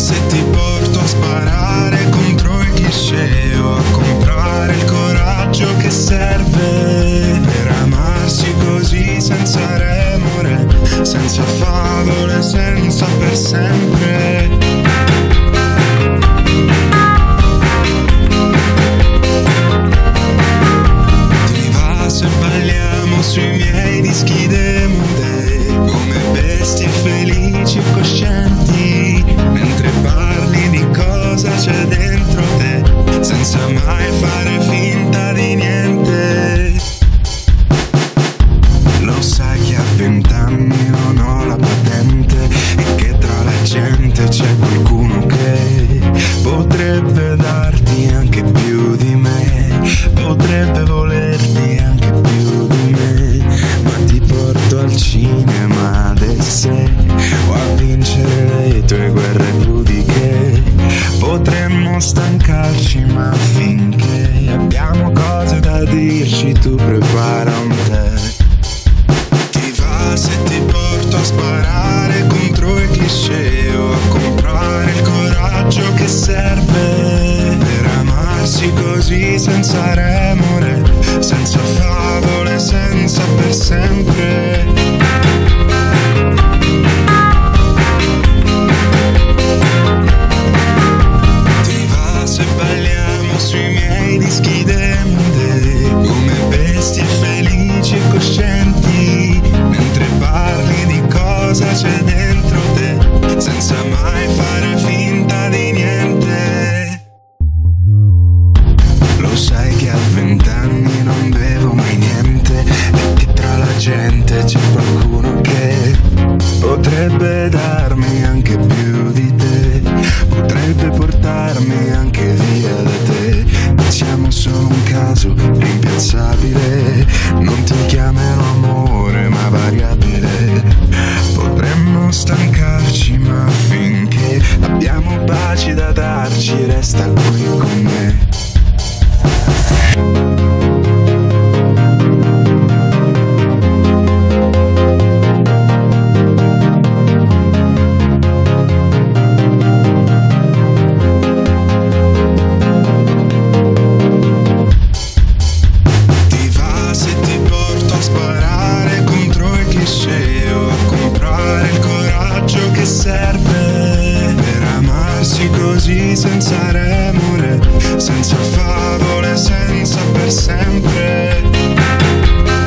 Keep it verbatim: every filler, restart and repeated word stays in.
se ti porto a sparare contro i cliché o a comprare il coraggio che serve per amarsi così senza remore, senza favole, senza per sempre. Ti va se balliamo sui miei dischi demo day, come bestie felici e coscienti, mentre parli di cosa c'è dentro te, senza mai fare finta di niente. Lo sai che a vent'anni non ho la patente e che tra la gente c'è qualcuno che potrebbe darti anche più di me, potrebbe volerti anche più di me, ma ti porto al cinema del sé o a vincere le tue guerre pudiche. Potremmo stancarci ma finché abbiamo cose da dirci tu prepara un tè. Ti va se ti porto a sparare contro i cliché o a comprare il coraggio che serve per amarsi così senza remore, senza favole, senza per sempre. Ti va se balliamo sui miei dischi demo day, come bestie felici e coscienti, mentre parli di cosa c'è dentro te, senza mai fare finta di niente. Lo sai che a vent'anni non bevo mai niente e che tra la gente c'è qualcuno che potrebbe darmi anche più di te, potrebbe portarmi anche via da te. Siamo solo un caso rimpiazzabile, non ti chiamerò amore ma variabile. Potremmo stancarci ma finché abbiamo baci da darci resta qui con me. Ti va se ti porto a sparare contro i cliché o a comprare il coraggio che serve per amarsi così senza remore, senza favole, senza per sempre.